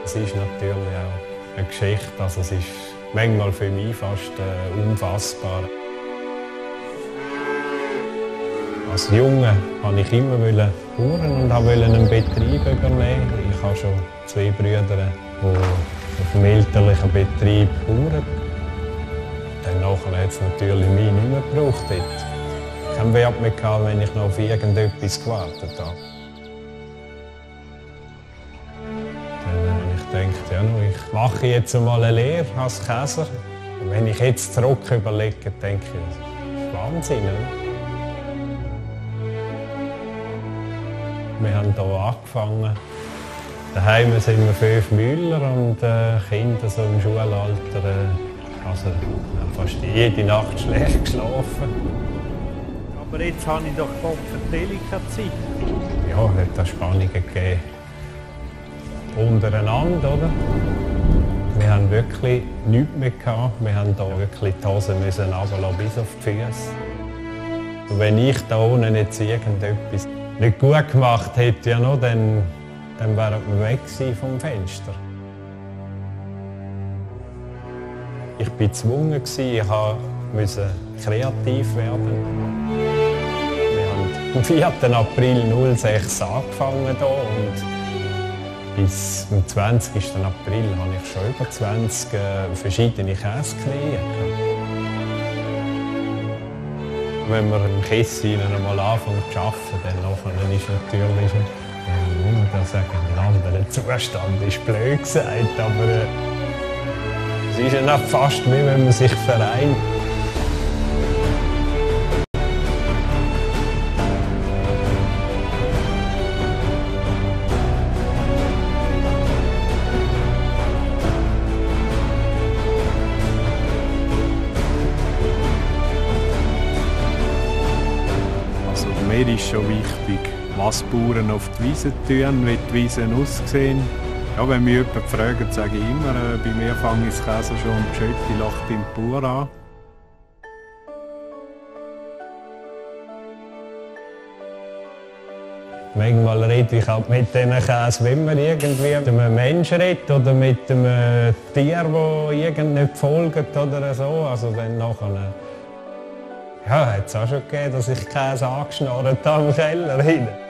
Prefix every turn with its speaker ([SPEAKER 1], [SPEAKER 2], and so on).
[SPEAKER 1] Es ist natürlich auch eine Geschichte, also es ist manchmal für mich fast unfassbar. Als Junge wollte ich immer bauern und wollte einen Betrieb übernehmen. Ich habe schon 2 Brüder, die auf dem elterlichen Betrieb bauern. Danach hat es natürlich mich nicht mehr gebraucht. Ich hatte keinen Wert mehr, wenn ich noch auf irgendetwas gewartet habe. Dann habe ich gedacht, ja, ich mache jetzt einmal eine Lehre als Käser. Und wenn ich jetzt zurück überlege, denke ich, das ist Wahnsinn. Oder? Wir haben hier angefangen. Daheim sind wir 5 Müller und Kinder so im Schulalter. Also haben fast jede Nacht schlecht geschlafen.
[SPEAKER 2] Aber jetzt habe ich doch Kopfverteilung Zeit.
[SPEAKER 1] Ja, es hat da Spannungen gegeben. Untereinander, oder? Wir haben wirklich nichts mehr gehabt. Wir haben hier wirklich die Hosen runterlassen bis auf die Füße. Und wenn ich da unten jetzt irgendetwas nicht gut gemacht hätte, ja, dann wären wir weg vom Fenster. Ich war gezwungen, ich musste kreativ werden. Wir haben am 4. April 2006 angefangen hier und bis zum 20. April habe ich schon über 20 verschiedene Käseknien. Wenn man im Kessel einmal anfängt zu arbeiten, dann ist natürlich, muss man da sagen, ein anderer Zustand ist blöd gesagt, aber es ist ja fast wie wenn man sich vereint.
[SPEAKER 2] Mir ist schon wichtig, was die Bauern auf die Wiese tun, wie die Wiesen aussehen. Ja, wenn mich jemand fragt, sage ich immer, bei mir fange ich das Käse schon die Schötti lacht im Bauer an.
[SPEAKER 1] Manchmal rede ich halt mit diesen Käse, wenn man irgendwie mit einem Menschen redet oder mit einem Tier, das nicht folgt oder so. Also dann nachher, ja, hat es auch schon gegeben, dass ich Käse angeschnarrt habe im Keller.